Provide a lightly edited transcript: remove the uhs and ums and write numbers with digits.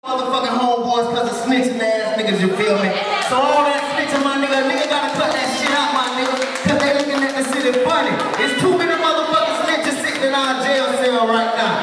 Motherfucking homeboys cause of snitching ass niggas, you feel me? So all that snitching, my nigga gotta cut that shit out, my nigga, cause they looking at the city funny. There's too many motherfucking snitches sitting in our jail cell right now.